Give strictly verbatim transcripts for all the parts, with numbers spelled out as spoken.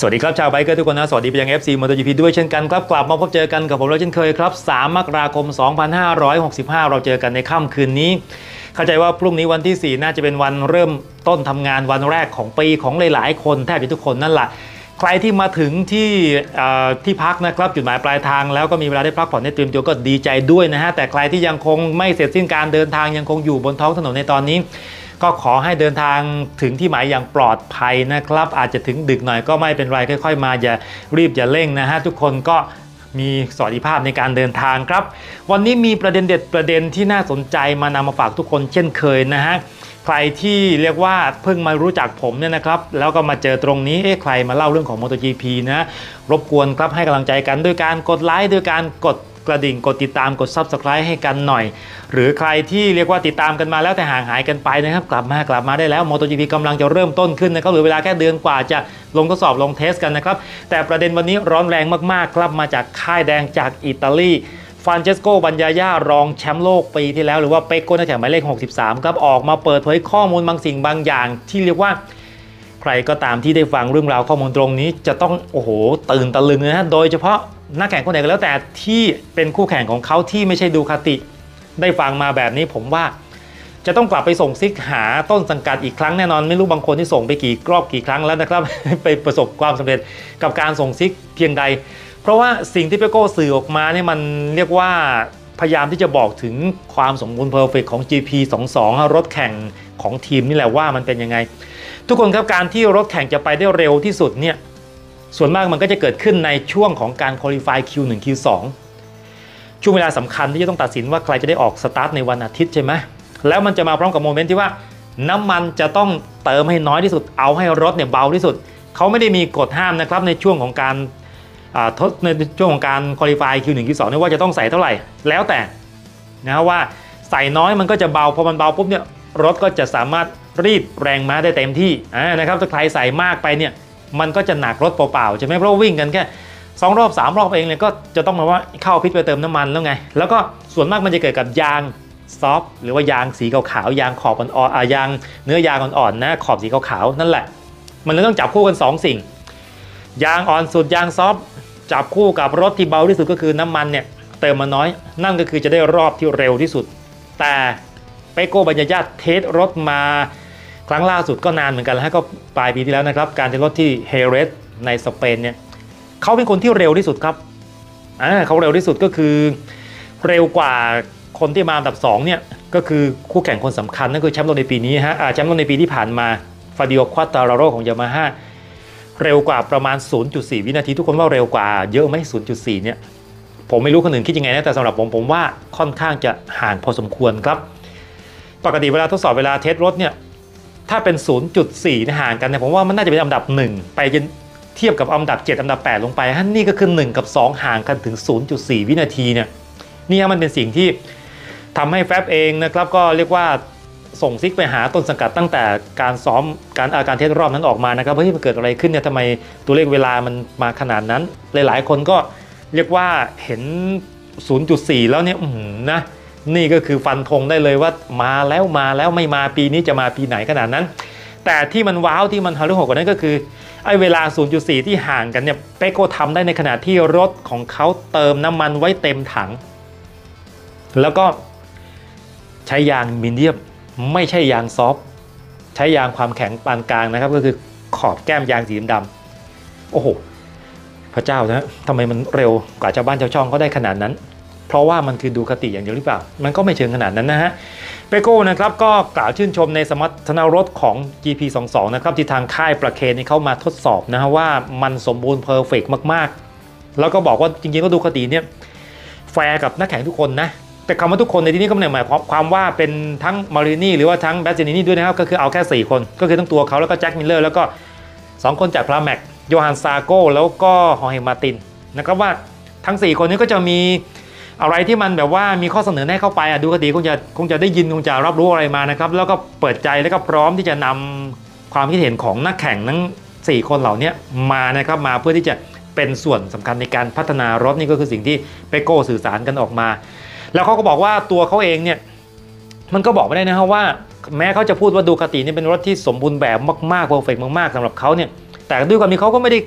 สวัสดีครับชาวไบเกอร์ทุกคนนะสวัสดีไปยัง เอฟ ซี MotoGP ด้วยเช่นกันครับกลับมาพบเจอกันกับผมเราเช่นเคยครับสามมกราคมสองพันห้าร้อยหกสิบห้าเราเจอกันในค่ำคืนนี้เข้าใจว่าพรุ่งนี้วันที่สี่น่าจะเป็นวันเริ่มต้นทำงานวันแรกของปีของหลายๆคนแทบจะทุกคนนั่นแหละใครที่มาถึงที่ที่พักนะครับจุดหมายปลายทางแล้วก็มีเวลาได้พักผ่อนได้เตรียมตัวก็ดีใจด้วยนะฮะแต่ใครที่ยังคงไม่เสร็จสิ้นการเดินทางยังคงอยู่บนท้องถนนในตอนนี้ก็ขอให้เดินทางถึงที่หมายอย่างปลอดภัยนะครับอาจจะถึงดึกหน่อยก็ไม่เป็นไรค่อยๆมาอย่ารีบอย่าเร่งนะฮะทุกคนก็มีสวัสดิภาพในการเดินทางครับวันนี้มีประเด็นเด็ดประเด็นที่น่าสนใจมานำมาฝากทุกคนเช่นเคยนะฮะใครที่เรียกว่าเพิ่งมารู้จักผมเนี่ยนะครับแล้วก็มาเจอตรงนี้เอ๊ะใครมาเล่าเรื่องของ MotoGP นะรบกวนครับให้กำลังใจกันด้วยการกดไลค์ด้วยการกดกระดิ่งกดติดตามกด ซับสไครบ์ ให้กันหน่อยหรือใครที่เรียกว่าติดตามกันมาแล้วแต่ห่างหายกันไปนะครับกลับมากลับมาได้แล้ว MotoGP กำลังจะเริ่มต้นขึ้นนะครับเหลือเวลาแค่เดือนกว่าจะลงทดสอบลงเทสกันนะครับแต่ประเด็นวันนี้ร้อนแรงมากๆครับมาจากค่ายแดงจากอิตาลีฟรานเชสโกบัญญาญ่ารองแชมป์โลกปีที่แล้วหรือว่าเปโก้นักแข่งหมายเลขหกสิบสามครับออกมาเปิดเผยข้อมูลบางสิ่งบางอย่างที่เรียกว่าใครก็ตามที่ได้ฟังเรื่องราวข้อมูลตรงนี้จะต้องโอ้โหตื่นตะลึงนะฮะโดยเฉพาะนักแข่งคนไหนก็แล้วแต่ที่เป็นคู่แข่งของเขาที่ไม่ใช่ดูคาติได้ฟังมาแบบนี้ผมว่าจะต้องกลับไปส่งซิกหาต้นสังกัดอีกครั้งแน่นอนไม่รู้บางคนที่ส่งไปกี่รอบกี่ครั้งแล้วนะครับไปประสบความสำเร็จกับการส่งซิกเพียงใดเพราะว่าสิ่งที่เปโก้สื่อออกมาเนี่ยมันเรียกว่าพยายามที่จะบอกถึงความสมบูรณ์เพอร์เฟกต์ของ จี พี ยี่สิบสอง รถแข่งของทีมนี่แหละว่ามันเป็นยังไงทุกคนครับการที่รถแข่งจะไปได้เร็วที่สุดเนี่ยส่วนมากมันก็จะเกิดขึ้นในช่วงของการคุริฟาย คิว หนึ่ง คิว สอง ช่วงเวลาสำคัญที่จะต้องตัดสินว่าใครจะได้ออกสตาร์ทในวันอาทิตย์ใช่ไหมแล้วมันจะมาพร้อมกับโมเมนต์ที่ว่าน้ำมันจะต้องเติมให้น้อยที่สุดเอาให้รถเนี่ยเบาที่สุดเขาไม่ได้มีกฎห้ามนะครับในช่วงของการทดในช่วงของการคุริฟาย คิว หนึ่ง คิว สองเนี่ยว่าจะต้องใส่เท่าไหร่แล้วแต่นะว่าใส่น้อยมันก็จะเบาพอมันเบาปุ๊บเนี่ยรถก็จะสามารถรีดแรงม้าได้เต็มที่นะครับถ้าใครใส่มากไปเนี่ยมันก็จะหนักรถเปล่าๆใช่ไหมเพราะวิ่งกันแค่สองรอบสามรอบเองเลยก็จะต้องมาว่าเข้าพิษไปเติมน้ำมันแล้วไงแล้วก็ส่วนมากมันจะเกิดกับยางซอฟหรือว่ายางสีขาวๆยางขอบอ่อนๆยางเนื้อยางอ่อนๆนะขอบสีขาวๆนั่นแหละมันเลยต้องจับคู่กันสองสิ่งยางอ่อนสุดยางซอฟจับคู่กับรถที่เบาที่สุดก็คือน้ำมันเนี่ยเติมมาน้อยนั่นก็คือจะได้รอบที่เร็วที่สุดแต่เปโก้บัญญาญ่าเทสรถมาครั้งล่าสุดก็นานเหมือนกันแล้วก็ปลายปีที่แล้วนะครับการเทสรถที่เฮเรสในสเปนเนี่ยเขาเป็นคนที่เร็วที่สุดครับอ่าเขาเร็วที่สุดก็คือเร็วกว่าคนที่มาอันดับสองเนี่ยก็คือคู่แข่งคนสำคัญนั่นคือแชมป์โลกในปีนี้ฮะแชมป์โลกในปีที่ผ่านมาฟาบิโอ ควาตาราโรของยามาฮ่าเร็วกว่าประมาณ ศูนย์จุดสี่ วินาทีทุกคนว่าเร็วกว่าเยอะไหม ศูนย์จุดสี่ เนี่ยผมไม่รู้คนอื่นคิดยังไงนะแต่สำหรับผมผมว่าค่อนข้างจะห่างพอสมควรครับปกติเวลาทดสอบเวลาเทสรถเนี่ยถ้าเป็น ศูนย์จุดสี่ ห่างกันเนี่ยผมว่ามันน่าจะเป็นอันดับหนึ่งไปจนเทียบกับอันดับเจ็ดอันดับแปดลงไปฮะนี่ก็คือหนึ่งกับสองห่างกันถึง ศูนย์จุดสี่ วินาทีเนี่ยนี่มันเป็นสิ่งที่ทำให้แฟบเองนะครับก็เรียกว่าส่งซิกไปหาต้นสังกัดตั้งแต่การซ้อมการอาการเทสรอบนั้นออกมานะครับเฮ้ยมันเกิดอะไรขึ้นเนี่ยทำไมตัวเลขเวลามันมาขนาดนั้นหลายๆคนก็เรียกว่าเห็น ศูนย์จุดสี่ แล้วเนี่ยนะนี่ก็คือฟันธงได้เลยว่ามาแล้วมาแล้วไม่มาปีนี้จะมาปีไหนขนาดนั้นแต่ที่มันว้าวที่มันฮารุโหดกว่านั้นก็คือไอ้เวลา ศูนย์จุดสี่ ที่ห่างกันเนี่ยเปโก้ทำได้ในขณะที่รถของเขาเติมน้ำมันไว้เต็มถังแล้วก็ใช้ยางมีเดียมไม่ใช่ยางซอฟใช้ยางความแข็งปานกลางนะครับก็คือขอบแก้มยางสีดำโอ้โหพระเจ้านะทำไมมันเร็วกว่าชาวบ้านชาวช่องเขาได้ขนาดนั้นเพราะว่ามันคือดูคติอย่างเดียวหรือเปล่ามันก็ไม่เชิงขนาดนั้นนะฮะเปโก้นะครับก็กล่าวชื่นชมในสมรรถนะรถของ จี พี ยี่สิบสอง นะครับที่ทางค่ายประเคนเข้ามาทดสอบนะฮะว่ามันสมบูรณ์เพอร์เฟกต์มากๆแล้วก็บอกว่าจริงๆก็ดูคติเนี่ยแฟร์กับนักแข่งทุกคนนะแต่คำว่าทุกคนในที่นี้ก็ไม่ได้หมายความว่าเป็นทั้งมารินีหรือว่าทั้งแบสเซนินี่ด้วยนะครับก็คือเอาแค่สี่คนก็คือทั้งตัวเขาแล้วก็แจ็คมิลเลอร์แล้วก็สองคนจากพราแม็กโยฮันซาโก้แล้วก็ฮอร์เฮมาตินนะครับว่าทั้งสี่คนนี้ก็จะมีอะไรที่มันแบบว่ามีข้อเสนอแนะเข้าไปอ่ะดูคดีคงจะคงจะได้ยินคงจะรับรู้อะไรมานะครับแล้วก็เปิดใจแล้วก็พร้อมที่จะนำความคิดเห็นของนักแข่งทั้งสี่คนเหล่านี้มานะครับมาเพื่อที่จะเป็นส่วนสำคัญในการพัฒนารถนี่ก็คือสิ่งที่เปโก้สื่อสารกันออกมาแล้วเขาก็บอกว่าตัวเขาเองเนี่ยมันก็บอกไม่ได้นะครับว่าแม้เขาจะพูดว่าดูคาตินี่เป็นรถที่สมบูรณ์แบบมากๆเพอร์เฟกต์มากๆสำหรับเขาเนี่ยแต่ด้วยความที่เขาก็ไม่ได้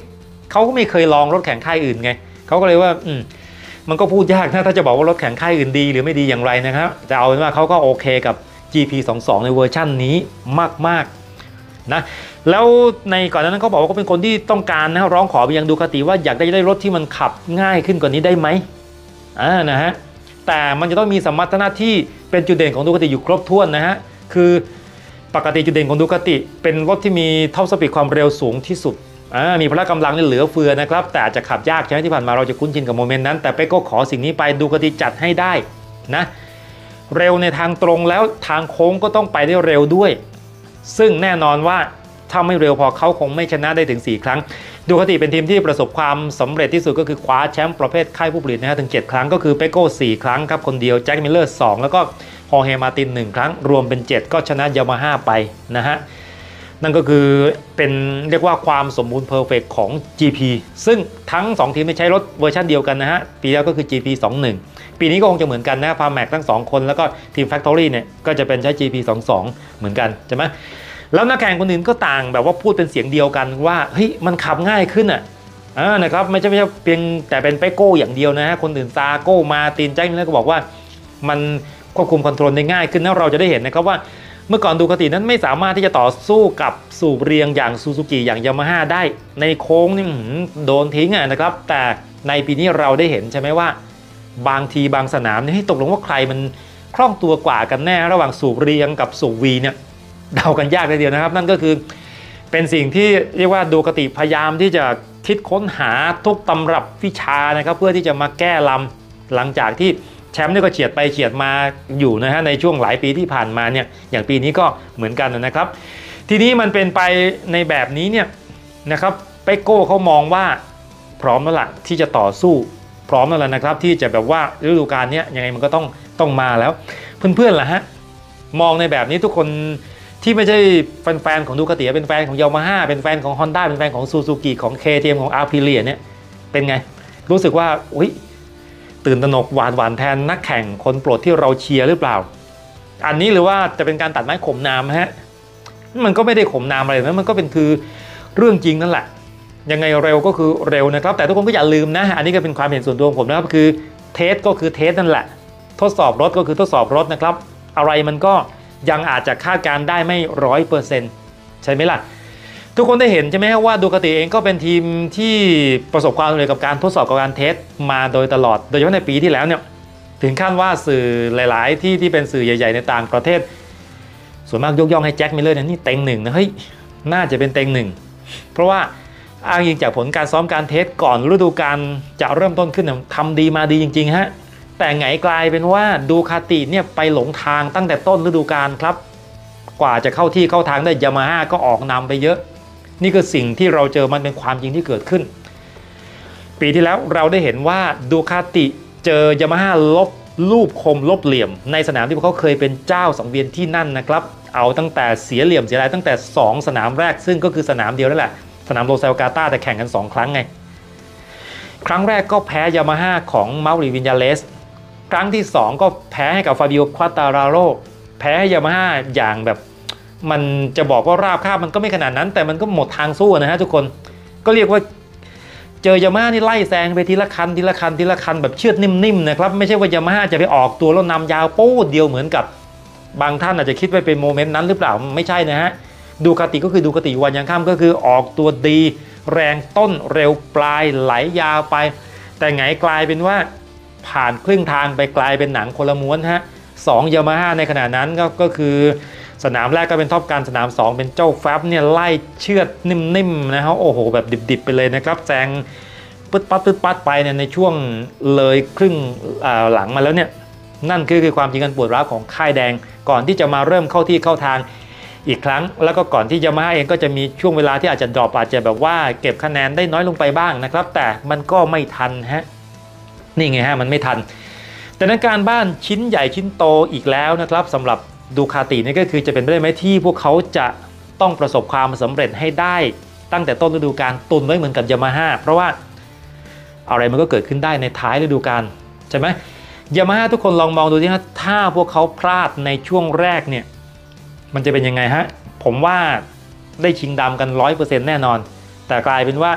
เขาก็ไม่เคยลองรถแข่งค่ายอื่นไงเขาก็เลยว่าอืมมันก็พูดยากนะถ้าจะบอกว่ารถแข่งค่ายอื่นดีหรือไม่ดีอย่างไรนะครับแต่เอาเป็นว่าเขาก็โอเคกับ จี พี ยี่สิบสอง ในเวอร์ชั่นนี้มากๆนะแล้วในก่อนหน้านั้นเขาบอกว่าเขาเป็นคนที่ต้องการนะร้องขอไปยังดูคาติว่าอยากได้ได้รถที่มันขับง่ายขึ้นกว่านี้ได้ไหมอ่านะฮะแต่มันจะต้องมีสมรรถนะที่เป็นจุดเด่นของดูคาติอยู่ครบถ้วนนะฮะคือปกติจุดเด่นของดูคาติเป็นรถที่มีท็อปสปีดความเร็วสูงที่สุดมีพละกำลังเหลือเฟือนะครับแต่อาจจะขับยากใช่ไหมที่ผ่านมาเราจะคุ้นชินกับโมเมนต์นั้นแต่เป๊กก็ขอสิ่งนี้ไปดูคาติจัดให้ได้นะเร็วในทางตรงแล้วทางโค้งก็ต้องไปได้เร็วด้วยซึ่งแน่นอนว่าถ้าไม่เร็วพอเขาคงไม่ชนะได้ถึงสี่ครั้งดูคาติเป็นทีมที่ประสบความสำเร็จที่สุดก็คือคว้าแชมป์ประเภทค่ายผู้ผลิตนะฮะถึงเจ็ดครั้งก็คือเป๊กโก้สี่ครั้งครับคนเดียวแจ็คมิลเลอร์สองแล้วก็ฮอร์เฮมาตินหนึ่งครั้งรวมเป็นเจ็ดก็ชนะยามาฮ่าไปนะฮะนั่นก็คือเป็นเรียกว่าความสมบูรณ์เพอร์เฟกต์ของ จี พี ซึ่งทั้งสองทีมใช้รถเวอร์ชันเดียวกันนะฮะปีแล้วก็คือ จี พี ยี่สิบเอ็ด ปีนี้ก็คงจะเหมือนกันนะพาแม็กทั้งสองคนแล้วก็ทีม Factory เนี่ยก็จะเป็นใช้ จี พี ยี่สิบสอง เหมือนกันใช่ไหมแล้วนักแข่งคนอื่นก็ต่างแบบว่าพูดเป็นเสียงเดียวกันว่าเฮ้ยมันขับง่ายขึ้นอ่ะอ่านะครับไม่ใช่ไม่ใช่เพียงแต่เป็นเปโก้อย่างเดียวนะฮะคนอื่นซาโก้มาตินแจ็คมิลเลอร์ก็บอกว่ามันควบคุมคอนโทรลได้ง่ายขึ้นนะเราจะได้เห็นนะครับว่าเมื่อก่อนดูคาตินั้นไม่สามารถที่จะต่อสู้กับสูบเรียงอย่างซูซูกิอย่างยามาฮ่าได้ในโค้งนี่โดนทิ้งอ่ะนะครับแต่ในปีนี้เราได้เห็นใช่ไหมว่าบางทีบางสนามนี่ตกลงว่าใครมันคล่องตัวกว่ากันแน่ระหว่างสูบเรียงกับสูบวีเนี่ยเดากันยากเลยเดียวนะครับนั่นก็คือเป็นสิ่งที่เรียกว่าดูคาติพยายามที่จะคิดค้นหาทุกตำรับวิชานะครับเพื่อที่จะมาแก้ลำหลังจากที่แชมป์นี่ก็เฉียดไปเฉียดมาอยู่นะฮะในช่วงหลายปีที่ผ่านมาเนี่ยอย่างปีนี้ก็เหมือนกันนะครับทีนี้มันเป็นไปในแบบนี้เนี่ยนะครับเปโก้เขามองว่าพร้อมแล้วล่ะที่จะต่อสู้พร้อมแล้วล่ะนะครับที่จะแบบว่าฤดูกาลนี้ยังไงมันก็ต้องต้องมาแล้วเพื่อนๆล่ะฮะมองในแบบนี้ทุกคนที่ไม่ใช่แฟนๆของดูคาติเป็นแฟนของยามาฮ่าเป็นแฟนของ Honda เป็นแฟนของซูซูกิของ เค ที เอ็ม ของ Aprilia เนี่ยเป็นไงรู้สึกว่าอุ๊ยตื่นตระหนกหวาดหวั่นแทนนักแข่งคนโปรดที่เราเชียร์หรือเปล่าอันนี้หรือว่าจะเป็นการตัดไม้ข่มนามฮะมันก็ไม่ได้ข่มนามอะไรนะมันก็เป็นคือเรื่องจริงนั่นแหละยังไงเร็วก็คือเร็วนะครับแต่ทุกคนก็อย่าลืมนะอันนี้ก็เป็นความเห็นส่วนตัวของผมนะครับคือเทสก็คือเทสนั่นแหละทดสอบรถก็คือทดสอบรถนะครับอะไรมันก็ยังอาจจะคาดการได้ไม่ร้อยเปอร์เซ็นต์ใช่ไหมล่ะทุกคนได้เห็นใช่ไหมว่าดูคาติเองก็เป็นทีมที่ประสบความสำเร็จกับการทดสอบกับการเทสมาโดยตลอดโดยเฉพาะในปีที่แล้วเนี่ยถึงขั้นว่าสื่อหลายๆที่ที่เป็นสื่อใหญ่ๆในต่างประเทศส่วนมากยกย่องให้แจ็คมิลเลอร์เนี่ยนี่เต็งหนึ่งนะเฮ้ยน่าจะเป็นเต็งหนึ่งเพราะว่าอ้างอิงจากผลการซ้อมการเทสก่อนฤดูกาลจะเริ่มต้นขึ้นทำดีมาดีจริงๆฮะแต่ไงกลายเป็นว่าดูคาติเนี่ยไปหลงทางตั้งแต่ต้นฤดูกาลครับกว่าจะเข้าที่เข้าทางได้ยามาฮ่าก็ออกนำไปเยอะนี่คือสิ่งที่เราเจอมันเป็นความจริงที่เกิดขึ้นปีที่แล้วเราได้เห็นว่าดูคาติเจอยามาฮ่าลบรูปคมลบเหลี่ยมในสนามที่พวกเขาเคยเป็นเจ้าสังเวียนที่นั่นนะครับเอาตั้งแต่เสียเหลี่ยมเสียลายตั้งแต่สองสนามแรกซึ่งก็คือสนามเดียวนั่นแหละสนามโรเซลกาตาแต่แข่งกันสองครั้งไงครั้งแรกก็แพ้ยามาฮ่าของเมาริวินยาเลสครั้งที่สองก็แพ้ให้กับฟาบิโอควาตาราโรแพ้ให้ยามาฮ่าอย่างแบบมันจะบอกว่าราบคาบมันก็ไม่ขนาดนั้นแต่มันก็หมดทางสู้นะฮะทุกคนก็เรียกว่าเจอยามาฮ่านี่ไล่แซงไปทีละคันทีละคันทีละคันแบบเชือดนิ่มๆนะครับไม่ใช่ว่ายามาฮ่าจะไปออกตัวแล้วนำยาวโป้เดียวเหมือนกับบางท่านอาจจะคิดว่าเป็นโมเมนต์นั้นหรือเปล่าไม่ใช่นะฮะดูคาติก็คือดูคาติวันยังค่ำก็คือออกตัวดีแรงต้นเร็วปลายไหลยาวไปแต่ไงกลายเป็นว่าผ่านครึ่งทางไปกลายเป็นหนังคนละม้วนฮะสองยามาฮ่าในขณะนั้นก็ก็คือสนามแรกก็เป็นท็อปการสนามสองเป็นเจ้าแฟบเนี่ยไล่เชือดนิ่มๆนะฮะโอ้โหแบบดิบๆไปเลยนะครับแซงปึ๊ดปัดปึ๊ดปัดไปเนี่ยในช่วงเลยครึ่งหลังมาแล้วเนี่ยนั่นคือคือความจริงกันปวดร้าวของค่ายแดงก่อนที่จะมาเริ่มเข้าที่เข้าทางอีกครั้งแล้วก็ก่อนที่ยามาฮ่าเองก็จะมีช่วงเวลาที่อาจจะดรอปอาจจะแบบว่าเก็บคะแนนได้น้อยลงไปบ้างนะครับแต่มันก็ไม่ทันฮะนี่ไงฮะมันไม่ทันแต่ในการบ้านชิ้นใหญ่ชิ้นโตอีกแล้วนะครับสำหรับดูคาตินี่ก็คือจะเป็นไปได้ไหมที่พวกเขาจะต้องประสบความสำเร็จให้ได้ตั้งแต่ต้นฤดูกาลตุนไว้เหมือนกับยามาฮ่าเพราะว่าอะไรมันก็เกิดขึ้นได้ในท้ายฤดูกาลใช่ไหมยามาฮ่าทุกคนลองมองดูสิฮะถ้าพวกเขาพลาดในช่วงแรกเนี่ยมันจะเป็นยังไงฮะผมว่าได้ชิงดำกัน ร้อยเปอร์เซ็นต์ แน่นอนแต่กลายเป็นว่าพ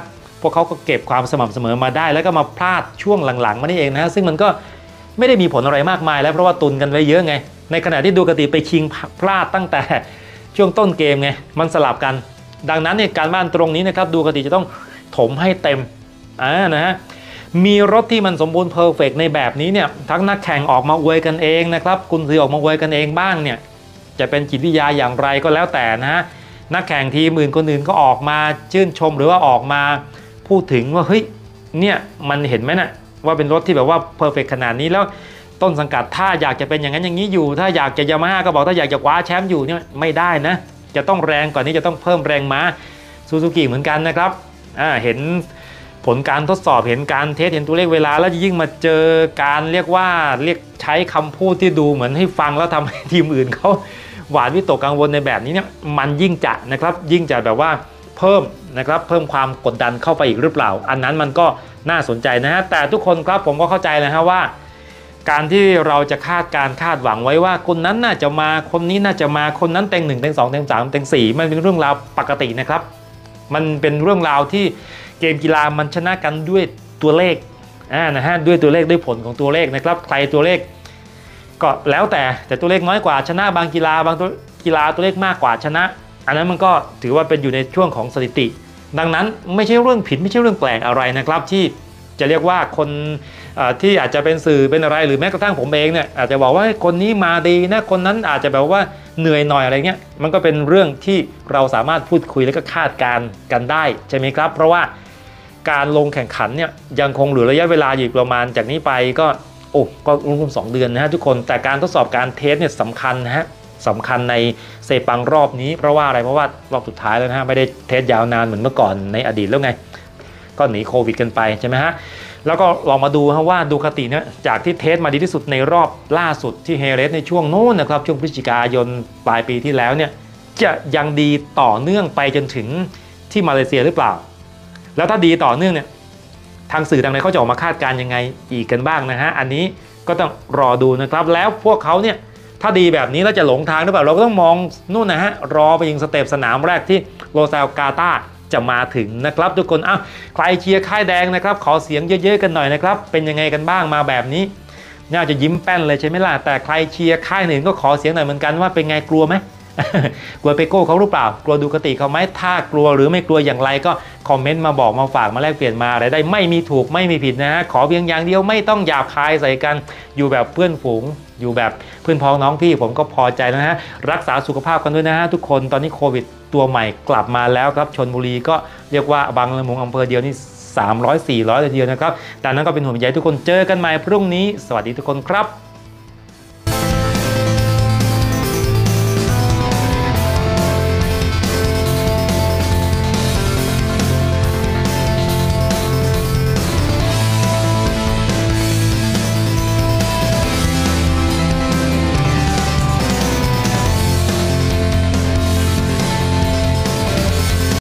วกเขาก็เก็บความสม่ำเสมอมาได้แล้วก็มาพลาดช่วงหลังๆมานี่เองนะซึ่งมันก็ไม่ได้มีผลอะไรมากมายแล้วเพราะว่าตุนกันไว้เยอะไงในขณะที่ดูกติไปชิงพลาดตั้งแต่ช่วงต้นเกมไงมันสลับกันดังนั้นเนี่ยการบ้านตรงนี้นะครับดูกติจะต้องถมให้เต็มอ่านะฮะมีรถที่มันสมบูรณ์เพอร์เฟกต์ในแบบนี้เนี่ยทั้งนักแข่งออกมาอวยกันเองนะครับกุนซือออกมาอวยกันเองบ้างเนี่ยจะเป็นจิตวิทยาอย่างไรก็แล้วแต่นะฮะนักแข่งทีมอื่นคนอื่นก็ออกมาชื่นชมหรือว่าออกมาพูดถึงว่าเฮ้ยเนี่ยมันเห็นไหมนะว่าเป็นรถที่แบบว่าเพอร์เฟกต์ขนาดนี้แล้วต้นสังกัดถ้าอยากจะเป็นอย่างนั้นอย่างนี้อยู่ถ้าอยากจะยามาฮ่าก็บอกถ้าอยากจะคว้าแชมป์อยู่เนี่ยไม่ได้นะจะต้องแรงกว่านี้จะต้องเพิ่มแรงม้าซูซูกิเหมือนกันนะครับอ่าเห็นผลการทดสอบเห็นการเทสเห็นตัวเลขเวลาแล้วยิ่งมาเจอการเรียกว่าเรียกใช้คำพูดที่ดูเหมือนให้ฟังแล้วทำให้ทีมอื่นเขาหวาดวิตกกังวลในแบบนี้เนี่ยมันยิ่งจะนะครับยิ่งจะแบบว่าเพิ่มนะครับเพิ่มความกดดันเข้าไปอีกหรือเปล่าอันนั้นมันก็น่าสนใจนะฮะแต่ทุกคนครับผมก็เข้าใจนะฮะว่าการที่เราจะคาดการคาดหวังไว้ว่าคนนั้นน่าจะมาคนนี้น่าจะมาคนนั้นเต็งหนึ่งเต็งสองเต็งสามเต็งสี่มันเป็นเรื่องราวปกตินะครับมันเป็นเรื่องราวที่เกมกีฬามันชนะกันด้วยตัวเลขอ่านะฮะด้วยตัวเลขด้วยผลของตัวเลขนะครับใครตัวเลขก็แล้วแต่แต่ตัวเลขน้อยกว่าชนะบางกีฬาบางตัวกีฬาตัวเลขมากกว่าชนะอันนั้นมันก็ถือว่าเป็นอยู่ในช่วงของสถิติดังนั้นไม่ใช่เรื่องผิดไม่ใช่เรื่องแปลกอะไรนะครับที่จะเรียกว่าคนที่อาจจะเป็นสื่อเป็นอะไรหรือแม้กระทั่งผมเองเนี่ยอาจจะบอกว่าคนนี้มาดีนะคนนั้นอาจจะแบบว่าเหนื่อยหน่อยอะไรเงี้ยมันก็เป็นเรื่องที่เราสามารถพูดคุยและก็คาดการณ์กันได้ใช่ไหมครับเพราะว่าการลงแข่งขันเนี่ยยังคงเหลือระยะเวลาอยู่ประมาณจากนี้ไปก็โอ้ก็รวมๆสองเดือนนะฮะทุกคนแต่การทดสอบการเทสเนี่ยสำคัญนะฮะสำคัญในเซปังรอบนี้เพราะว่าอะไรเพราะว่ารอบสุดท้ายแล้วนะฮะไม่ได้เทสยาวนานเหมือนเมื่อก่อนในอดีตแล้วไงก็หนีโควิดกันไปใช่ไหมฮะแล้วก็ลองมาดูว่าดูคติเนี่ยจากที่เทสมาดีที่สุดในรอบล่าสุดที่เฮเรสในช่วงโน้นนะครับช่วงพฤศจิกายนปลายปีที่แล้วเนี่ยจะยังดีต่อเนื่องไปจนถึงที่มาเลเซียหรือเปล่าแล้วถ้าดีต่อเนื่องเนี่ยทางสื่อทางไหนเขาจะออกมาคาดการณ์ยังไงอีกกันบ้างนะฮะอันนี้ก็ต้องรอดูนะครับแล้วพวกเขาเนี่ยถ้าดีแบบนี้แล้วจะหลงทางหรือเปล่าเราก็ต้องมองนู่นนะฮะรอไปยิงสเต็ปสนามแรกที่โรเซลกาตาจะมาถึงนะครับทุกคนอ้าวใครเชียร์ค่ายแดงนะครับขอเสียงเยอะๆกันหน่อยนะครับเป็นยังไงกันบ้างมาแบบนี้น่าจะยิ้มแป้นเลยใช่ไหมล่ะแต่ใครเชียร์ค่ายหนึ่งก็ขอเสียงหน่อยเหมือนกันว่าเป็นไงกลัวไหม กลัวเปโก้เขาหรือเปล่ากลัวดูคติเขาไหมถ้ากลัวหรือไม่กลัวอย่างไรก็คอมเมนต์มาบอกมาฝากมาแลกเปลี่ยนมาอะไรได้ไม่มีถูกไม่มีผิดนะฮะขอเพียงอย่างเดียวไม่ต้องหยาบคายใส่กันอยู่แบบเพื่อนฝูงอยู่แบบเพื่อนพ้องน้องพี่ผมก็พอใจแล้วนะฮะรักษาสุขภาพกันด้วยนะฮะทุกคนตอนนี้โควิดตัวใหม่กลับมาแล้วครับชลบุรีก็เรียกว่าบางละมุงอำเภอเดียวนี่สามร้อย สี่ร้อยเลยทีเดียวนะครับแต่นั้นก็เป็นห่วงใยทุกคนเจอกันใหม่พรุ่งนี้สวัสดีทุกคนครับ